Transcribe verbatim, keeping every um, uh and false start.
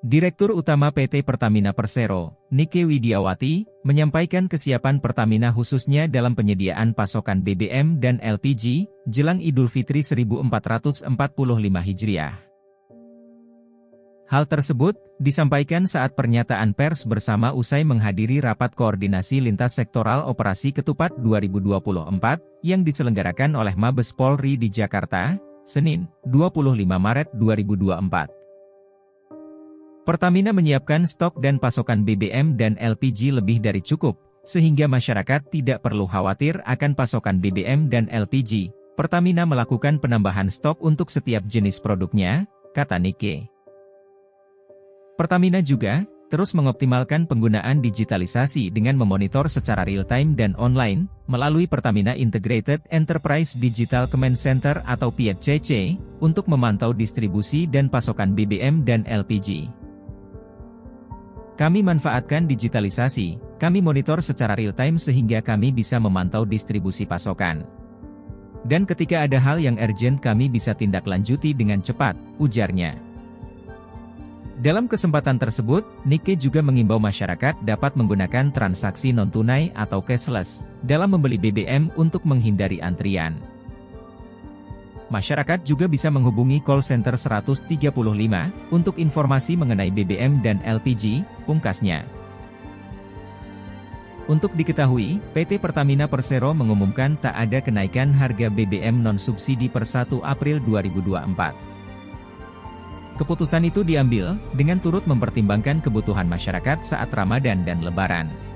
Direktur Utama P T Pertamina Persero, Nike Widiawati, menyampaikan kesiapan Pertamina khususnya dalam penyediaan pasokan B B M dan L P G, jelang Idul Fitri seribu empat ratus empat puluh lima Hijriah. Hal tersebut disampaikan saat pernyataan pers bersama usai menghadiri Rapat Koordinasi Lintas Sektoral Operasi Ketupat dua ribu dua puluh empat, yang diselenggarakan oleh Mabes Polri di Jakarta, Senin, dua puluh lima Maret dua ribu dua puluh empat. Pertamina menyiapkan stok dan pasokan B B M dan L P G lebih dari cukup, sehingga masyarakat tidak perlu khawatir akan pasokan B B M dan L P G. Pertamina melakukan penambahan stok untuk setiap jenis produknya, kata Nike. Pertamina juga terus mengoptimalkan penggunaan digitalisasi dengan memonitor secara real-time dan online, melalui Pertamina Integrated Enterprise Digital Command Center atau P I E C C, untuk memantau distribusi dan pasokan B B M dan L P G. Kami manfaatkan digitalisasi, kami monitor secara real-time sehingga kami bisa memantau distribusi pasokan. Dan ketika ada hal yang urgent kami bisa tindak lanjuti dengan cepat, ujarnya. Dalam kesempatan tersebut, Nike juga mengimbau masyarakat dapat menggunakan transaksi non-tunai atau cashless, dalam membeli B B M untuk menghindari antrian. Masyarakat juga bisa menghubungi call center seratus tiga puluh lima, untuk informasi mengenai B B M dan L P G, pungkasnya. Untuk diketahui, P T Pertamina Persero mengumumkan tak ada kenaikan harga B B M non-subsidi per satu April dua ribu dua puluh empat. Keputusan itu diambil dengan turut mempertimbangkan kebutuhan masyarakat saat Ramadan dan Lebaran.